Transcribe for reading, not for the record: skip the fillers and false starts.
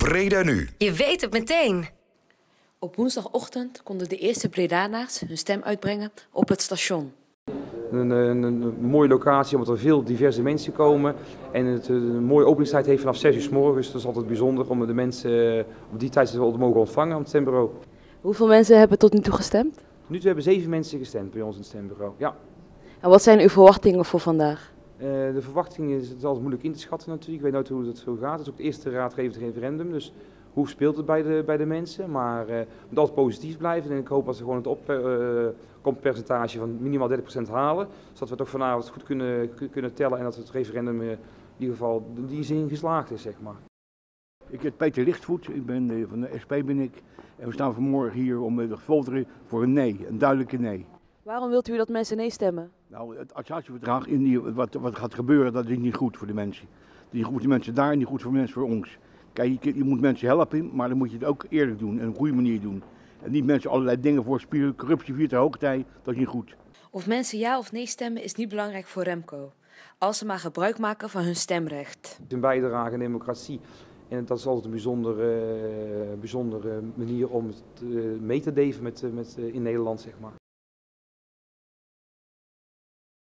Breda Nu. Je weet het meteen. Op woensdagochtend konden de eerste Bredanaars hun stem uitbrengen op het station. Een mooie locatie, omdat er veel diverse mensen komen. En het een mooie openingstijd heeft vanaf 6 uur 's morgens. Dat is altijd bijzonder om de mensen op die tijd te mogen ontvangen aan het stembureau. Hoeveel mensen hebben tot nu toe gestemd? Tot nu toe hebben 7 mensen gestemd bij ons in het stembureau. Ja. En wat zijn uw verwachtingen voor vandaag? De verwachting is altijd moeilijk in te schatten natuurlijk. Ik weet nooit hoe het zo gaat. Het is ook het eerste raadgevend referendum. Dus hoe speelt het bij de mensen? Maar we moeten altijd positief blijven. En ik hoop dat we gewoon het opkomstpercentage van minimaal 30% halen. Zodat we toch vanavond goed kunnen tellen en dat het referendum in ieder geval in die zin geslaagd is, zeg maar. Ik heet Peter Lichtvoet, van de SP ben ik. En we staan vanmorgen hier om te voteren voor een nee, een duidelijke nee. Waarom wilt u dat mensen nee stemmen? Nou, het associatieverdrag, wat gaat gebeuren, dat is niet goed voor de mensen. Het is niet goed voor de mensen daar en niet goed voor de mensen voor ons. Kijk, je moet mensen helpen, maar dan moet je het ook eerlijk doen en op een goede manier doen. En niet mensen allerlei dingen voorspielen, corruptie viert de hoogtij, dat is niet goed. Of mensen ja of nee stemmen is niet belangrijk voor Remco, als ze maar gebruik maken van hun stemrecht. Een bijdrage aan democratie. En dat is altijd een bijzondere manier om het mee te leven in Nederland, zeg maar.